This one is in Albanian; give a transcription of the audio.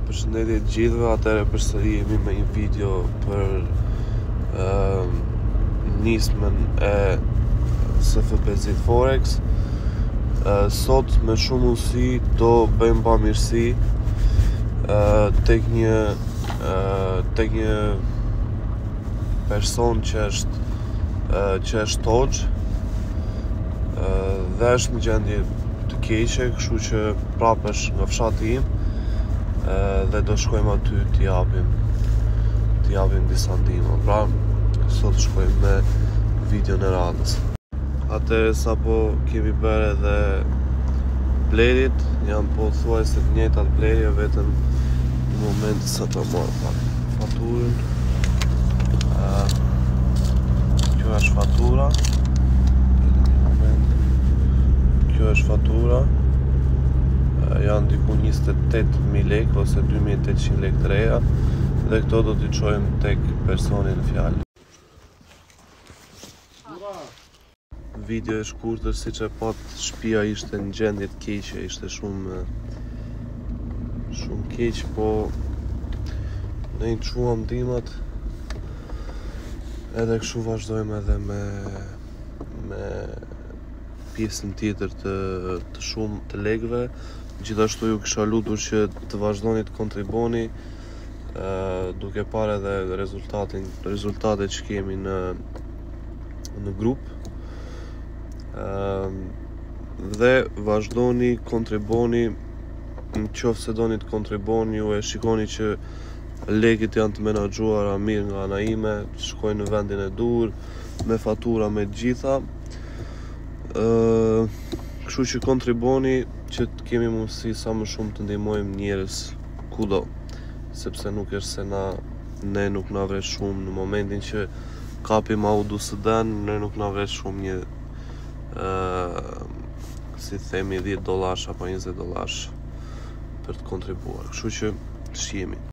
Përshëndetje gjithëve, atëherë përsëri jemi me një video për nismën e SFBZ Forex. Sot me shumë mundësi do bëjmë pamirësi tek një person që është togj dhe është në gjendje të keqe, kështu që prapë është nga fshati im dhe do shkojmë aty t'i japim disa ndihmë. Pra, sot shkojmë me video në radhës. Atëherë sapo kemi bërë edhe blerit, janë pothuajse të njëjtat blerje, vetëm në momentin sa ta marr pak faturën. Kjo është fatura. Kjo është fatura. Janë diku 28.000 lekë ose 2.800 lekë të reja dhe këto do t'i çojmë tek personi në fjalë. Video e shkurtër, siç e pat, shtëpia ishte në gjendje të keqe, ishte shumë keq, po ne i çuam ndihmat edhe kështu vazhdojmë edhe me pjesën tjetër të shumë të lekëve. Gjithashtu ju kisha lutur që të vazhdoni të kontriboni duke parë edhe rezultatet që kemi në grup. Dhe vazhdoni, kontriboni, në qoftë se doni të kontriboni, ju e shikoni që lekët janë të menaxhuara mirë nga ana ime, shkojnë në vendin e dur, me fatura me të gjitha. Kështu që kontriboni që të kemi mundësi sa më shumë të ndihmojmë njerëz kudo, sepse nuk është se ne nuk na vret shumë në momentin që kapim AUDUSD-n, ne nuk na vret shumë një si themi $10 apo $20 për të kontribuar. Kështu që shihemi.